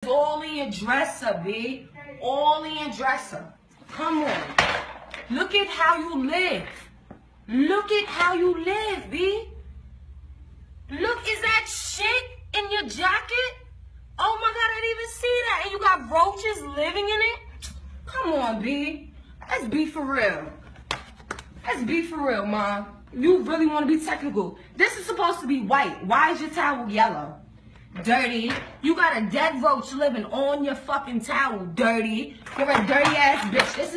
all in your dresser, B. All in your dresser. Come on. Look at how you live. Look at how you live, B. Look, is that shit in your jacket? Oh my God, I didn't even see that. And you got roaches living in it? Come on, B. Let's be for real. Let's be for real, Mom. You really want to be technical. This is supposed to be white. Why is your towel yellow? Dirty. You got a dead roach living on your fucking towel. Dirty. You're a dirty ass bitch. This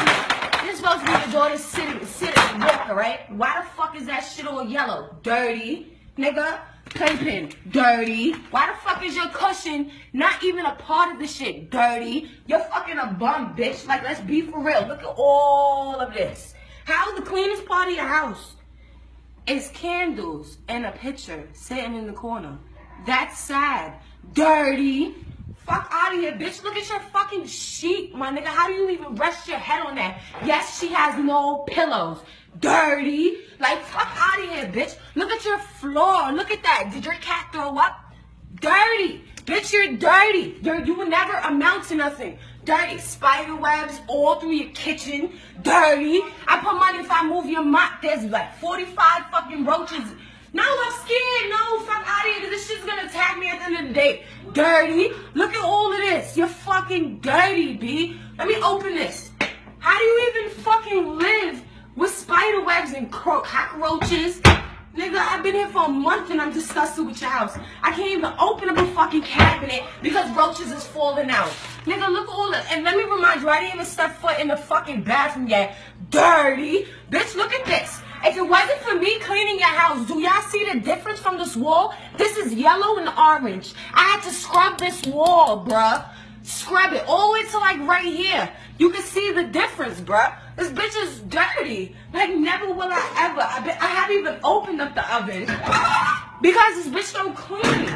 is supposed to be your daughter's sitting walker, right? Why the fuck is that shit all yellow? Dirty. Nigga. Playpen. Dirty. Why the fuck is your cushion not even a part of the shit? Dirty. You're fucking a bum, bitch. Like, let's be for real. Look at all of this. How the cleanest part of your house is candles and a picture sitting in the corner. That's sad. Dirty. Fuck out of here, bitch. Look at your fucking sheet, my nigga. How do you even rest your head on that? Yes, she has no pillows. Dirty. Like, fuck out of here, bitch. Look at your floor. Look at that. Did your cat throw up? Dirty. Bitch, you're dirty. You will never amount to nothing. Dirty. Spider webs all through your kitchen. Dirty. I put money if I move your mop. There's like 45 fucking roaches. No, I'm scared. No, fuck out of here. This shit's gonna attack me at the end of the day. Dirty. Look at all of this. You're fucking dirty, B. Let me open this. How do you even fucking live with spider webs and cockroaches? Nigga, I've been here for a month and I'm disgusted with your house. I can't even open up a fucking cabinet because roaches is falling out. Nigga, look at all that. And let me remind you, I didn't even step foot in the fucking bathroom yet. Dirty. Bitch, look at this. If it wasn't for me cleaning your house, do y'all see the difference from this wall? This is yellow and orange. I had to scrub this wall, bruh. Scrub it all the way to like right here. You can see the difference, bruh. This bitch is dirty. Like, never will I ever. I haven't even opened up the oven because this bitch don't clean.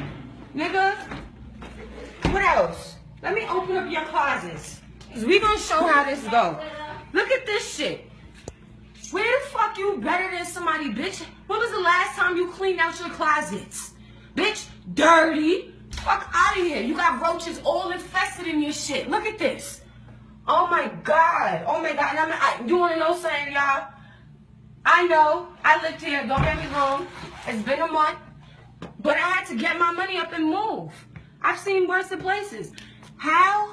Nigga. What else? Let me open up your closets. Because we gonna show how this go. Look at this shit. Where the fuck you better than somebody, bitch? When was the last time you cleaned out your closets? Bitch, dirty. Fuck out of here. You got roaches all infested in your shit. Look at this. Oh my God. Oh my God. You want to know something, y'all? I know. I lived here. Don't get me wrong. It's been a month. But I had to get my money up and move. I've seen worse places. How?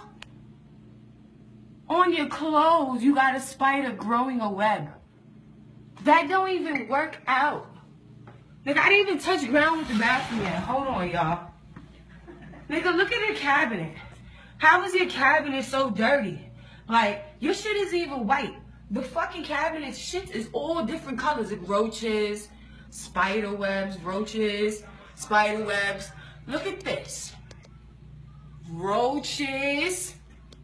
On your clothes, you got a spider growing a web. That don't even work out. Nigga, I didn't even touch ground with the bathroom yet. Hold on, y'all. Nigga, look at the cabinet. How is your cabinet so dirty? Like, your shit isn't even white. The fucking cabinet shit is all different colors. Like roaches, spider webs, roaches, spider webs. Look at this. Roaches.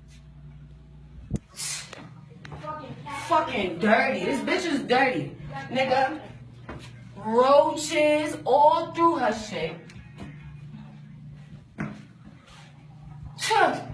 Fucking dirty. This bitch is dirty. Nigga. Roaches all through her shit.